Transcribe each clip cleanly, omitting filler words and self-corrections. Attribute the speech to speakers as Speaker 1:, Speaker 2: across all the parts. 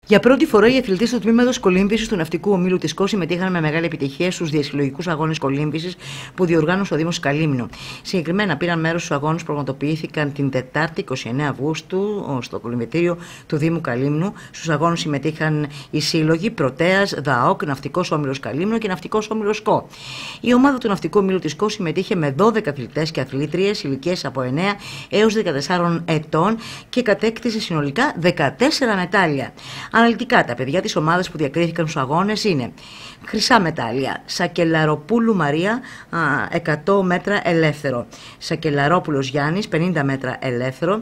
Speaker 1: Για πρώτη φορά, οι αθλητές του τμήματος κολύμβησης του Ναυτικού Ομίλου της ΚΟ συμμετείχαν με μεγάλη επιτυχία στους διασυλλογικούς αγώνες κολύμβησης που διοργάνωσε ο Δήμος Καλύμνου. Συγκεκριμένα, πήραν μέρος στους αγώνες που πραγματοποιήθηκαν την Τετάρτη 29 Αυγούστου στο κολυμβητήριο του Δήμου Καλύμνου. Στους αγώνες συμμετείχαν οι σύλλογοι Πρωτέας, ΔΑΟΚ, Ναυτικός Όμιλος Καλύμνου και Ναυτικός Όμιλος ΚΟ. Η ομάδα του Ναυτικού Ομίλου της ΚΟ συμμετείχε με 12 αθλητές και αθλήτριες ηλικίες από 9 έως 14 ετών και κατέκτησε συνολικά 14 μετάλλια. Αναλυτικά, τα παιδιά της ομάδας που διακρίθηκαν στους αγώνες είναι: χρυσά μετάλλια, Σακελαροπούλου Μαρία 100 μέτρα ελεύθερο, Σακελαρόπουλος Γιάννης 50 μέτρα ελεύθερο,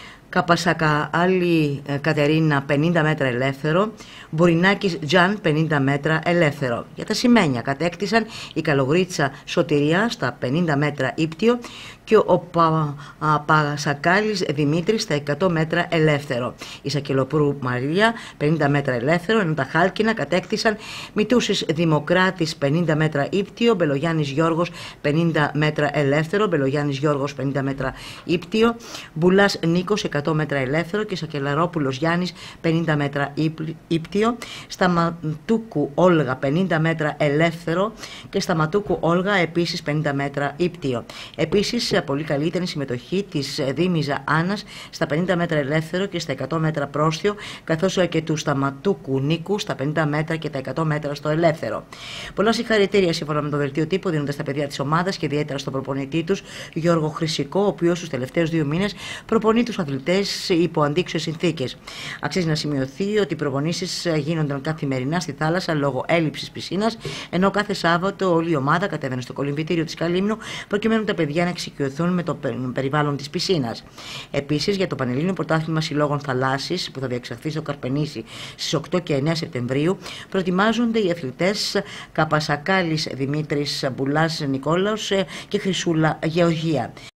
Speaker 1: Καπασακαάλη Κατερίνα 50 μέτρα ελεύθερο, Μπορινάκης Τζαν 50 μέτρα ελεύθερο. Για τα σημαίνια κατέκτησαν η Καλογρίτσα Σωτηρία στα 50 μέτρα ύπτιο και ο Πασακάλης Δημήτρης στα 100 μέτρα ελεύθερο. Η Σακελοπούλου Μαρία 50 μέτρα ελεύθερο, ενώ τα χάλκινα κατέκτησαν Μητούσης Δημοκράτης 50 μέτρα ύπτιο, Μπελογιάννης Γιώργος 50 μέτρα ελεύθερο, Μπελογιάννης Γιώργος 50 μέτρα ύπτιο, Μπουλάς Νίκος 100 μέτρα ελεύθερο και Σακελαρόπουλος Γιάννης 50 μέτρα ύπτιο, Σταματούκου Όλγα 50 μέτρα ελεύθερο και Σταματούκου Όλγα επίσης 50 μέτρα ύπτιο. Επίσης, πολύ καλή ήταν η συμμετοχή της Δήμιζα Άννας στα 50 μέτρα ελεύθερο και στα 100 μέτρα πρόσθεο, καθώς και του Σταματούκου Νίκου στα 50 μέτρα και τα 100 μέτρα στο ελεύθερο. Πολλά συγχαρητήρια σύμφωνα με το δελτίο τύπου δίνονται στα παιδιά της ομάδας και ιδιαίτερα στον προπονητή τους, Γιώργο Χρυσικό, ο οποίος τους τελευταίους 2 μήνες προπονεί τους αθλητές υπό αντίξωες συνθήκες. Αξίζει να σημειωθεί ότι οι προπονήσεις γίνονταν καθημερινά στη θάλασσα λόγω έλλειψης πισίνας, ενώ κάθε Σάββατο όλη η ομάδα κατέβαινε στο κολυμβητήριο της Καλύμνου προκειμένου τα παιδιά να εξοικειωθούν με το περιβάλλον της πισίνας. Επίσης, για το Πανελλήνιο Πρωτάθλημα Συλλόγων Θαλάσσης που θα διεξαχθεί στο Καρπενήσι στις 8 και 9 Σεπτεμβρίου, προετοιμάζονται οι αθλητές Καπασακάλης Δημήτρης, Μπουλάς Νικόλαος και Χρυσούλα Γεωργία.